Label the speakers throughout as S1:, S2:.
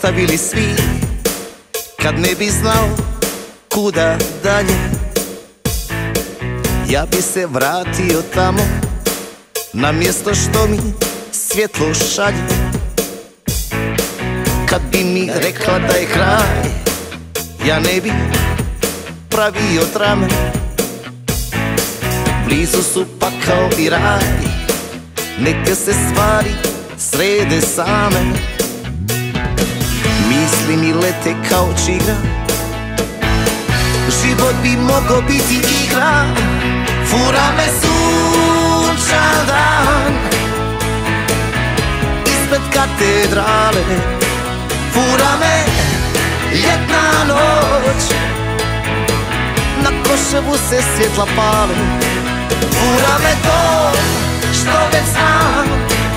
S1: ostavili svi, kad ne bi znao kuda dalje. Ja bi se vratio tamo, na mjesto što mi svjetlo šalje. Kad bi mi rekla da je kraj, ja ne bi pravio drame. Blizu su pakao i raj, neke se stvari srede same. Misli mi lete kao čigra, život bi mogao biti igra. Fura me sunčan dan ispred katedrale, fura me ljetna noć, na Koševu se svjetla pale. Fura me to što već znam,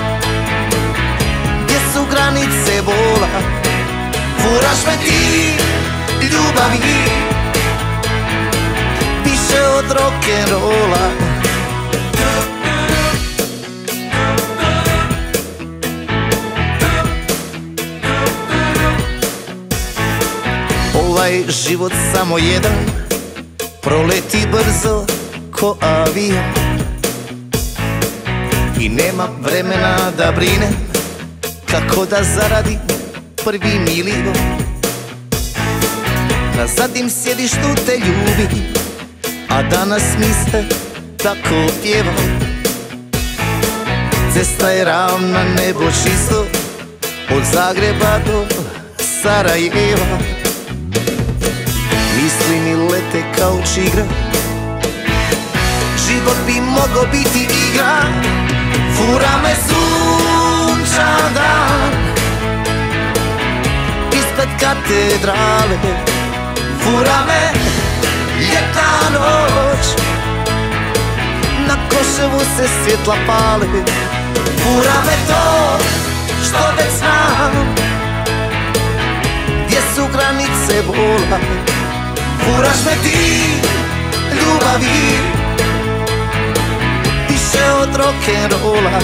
S1: gdje su granice bola. Furaš me ti ljubavi, više od rock'n'rolla. Ovaj život samo jedan, proleti brzo ko avion, i nema vremena da brinem kako da zaradim prvi milion. Na zadnjem sjedištu te ljubim, a danas mi se tako pjeva. Cesta je ravna, nebo čisto, od Zagreba do Sarajeva. Misli mi lete kao čigra, život bi mogao biti igra. Fura me sunčan dan ispred katedrale, fura me ljetna noć, na Koševu se svjetla pale. Fura me to što već znam, gdje su granice bola. Furaš me ti ljubavi, više od rock'n'rolla.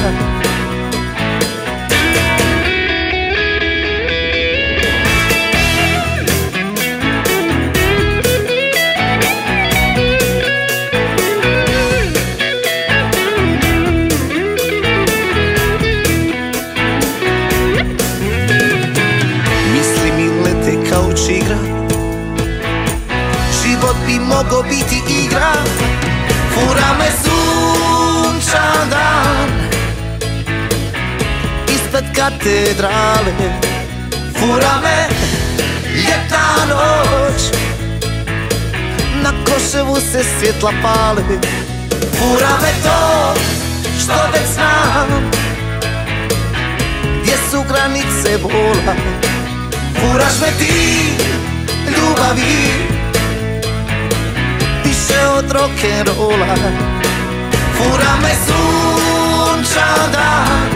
S1: Misli mi lete kao čigra, život bi mogao biti igra. Fura me sunčan dan ispred katedrale, fura me ljetna noć, na Koševu se svjetla pale. Fura me to što već znam, gdje su granice bola. Furaš me ti ljubavi, više od rock'n'rolla. Fura me sunčan dan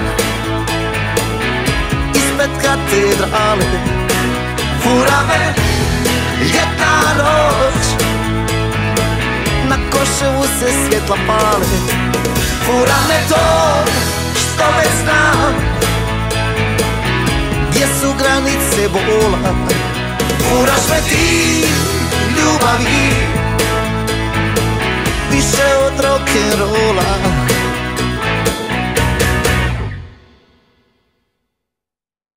S1: ispred katedrale, fura me ljetna noć, na Koševu se svjetla pale. Fura me to što već znam, gdje su granice bola. Furaš me ti ljubavi, više od rock'n'rolla.